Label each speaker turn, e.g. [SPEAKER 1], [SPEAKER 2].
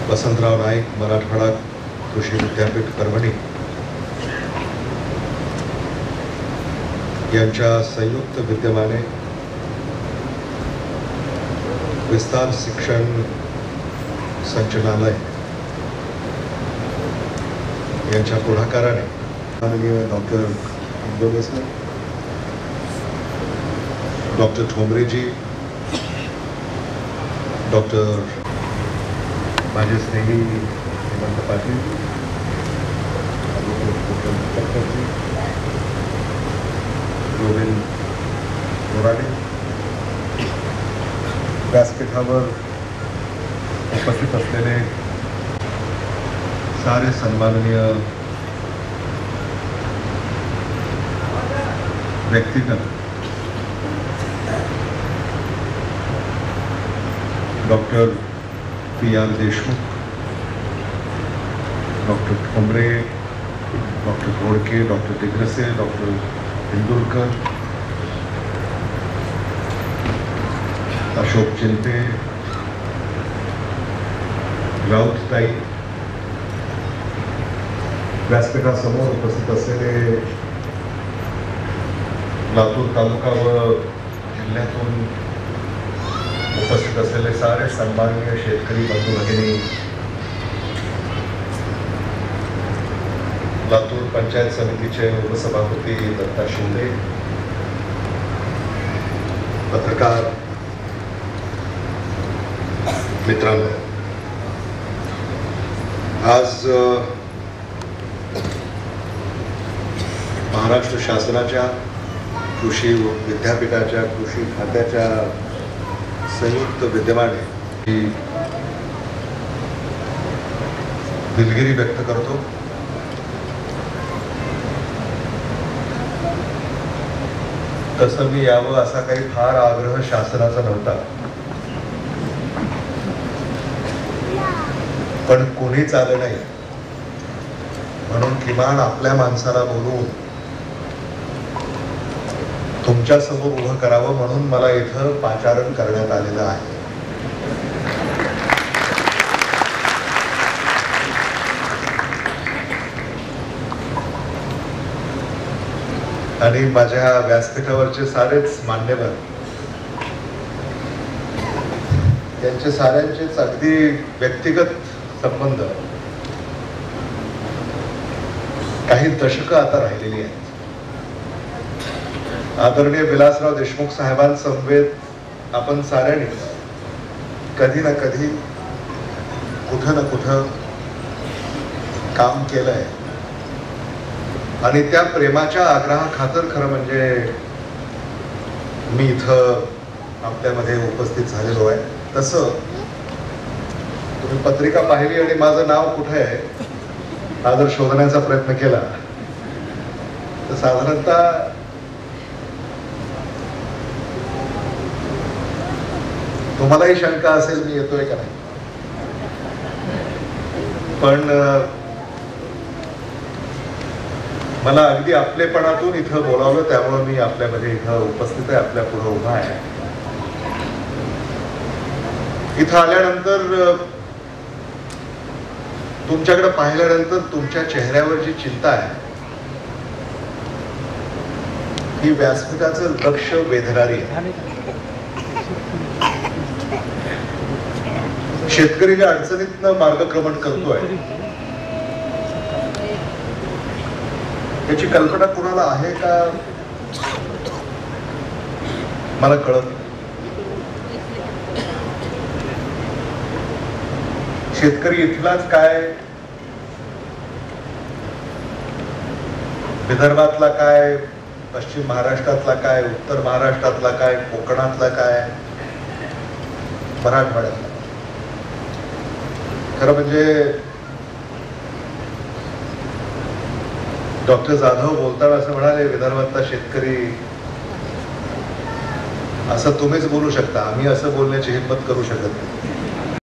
[SPEAKER 1] वसंतराव नाईक मराठवाडा कृषी विद्यापीठ परभणी यांच्या संयुक्त विद्यमाने विस्तार शिक्षण संचालनालय यांच्या पुढाकाराने माननीय doctor Indore sir, doctor Thombre ji, doctor माझे स्नेही हेमंत पाटील, गोविंद बोराडे, व्यासपीठावर उपस्थित असलेले सारे सन्माननीय व्यक्तिगत, doctor P R. Deshmukh, doctor Thombre, doctor Ghodke, doctor Digrase, doctor Indurkar, Ashok Chinte, राऊतताई, व्यासपीठासमोर उपस्थित असलेले लातूर तालुका व जिल्ह्यातून उपस्थित असलेले सारे सन्माननीय शेतकरी बंधू भगिनी, लातूर पंचायत समितीचे उपसभापती दत्ता शिंदे, पत्रकार मित्रांनो, आज महाराष्ट्र शासनाच्या कृषी विद्यापीठाच्या कृषी खात्याच्या संयुक्त विद्यमाने ही दिलगिरी व्यक्त करतो. तसं मी यावं असा काही फार आग्रह शासनाचा नव्हता, पण कोणीच आलं नाही म्हणून किमान आपल्या माणसाला बोलवून तुमच्या समोर उभं करावं म्हणून मला इथं पाचारण करण्यात आलेलं आहे. आणि माझ्या व्यासपीठावरचे सारेच मान्यवर, त्यांचे साऱ्यांचेच अगदी व्यक्तिगत संबंध काही दशकं आता राहिलेली आहेत. आदरणीय विलासराव देशमुख साहेबांसमवेत आपण साऱ्यांनी कधी ना कधी कुठं ना कुठं काम केलंय आणि त्या प्रेमाच्या आग्रहाखातर खरं म्हणजे मी इथं आपल्यामध्ये उपस्थित झालेलो आहे. तसं तुम्ही पत्रिका पाहिली आणि माझं नाव कुठे आहे हा जर शोधण्याचा प्रयत्न केला तर साधारणतः तुम्हालाही शंका असेल मी येतोय का नाही, पण मला अगदी आपलेपणातून इथं बोलावलं त्यामुळे मी आपल्यामध्ये इथं उपस्थित आहे, आपल्या पुढे उभा आहे. इथं आल्यानंतर तुमच्याकडे पाहिल्यानंतर तुमच्या चेहऱ्यावर जी चिंता आहे ही व्यासपीठाचं लक्ष वेधणारी आहे. शेतकरी ज्या अडचणीतनं मार्गक्रमण करतोय याची कल्पना कुणाला आहे का मला कळत नाही. शेतकरी इथलाच काय, विदर्भातला काय, पश्चिम महाराष्ट्रातला काय, उत्तर महाराष्ट्रातला काय, कोकणातला काय, मराठवाड्यातला. खरं म्हणजे डॉक्टर जाधव बोलताना असं म्हणाले, विदर्भातला शेतकरी, असं तुम्हीच बोलू शकता, आम्ही असं बोलण्याची हिंमत करू शकत नाही.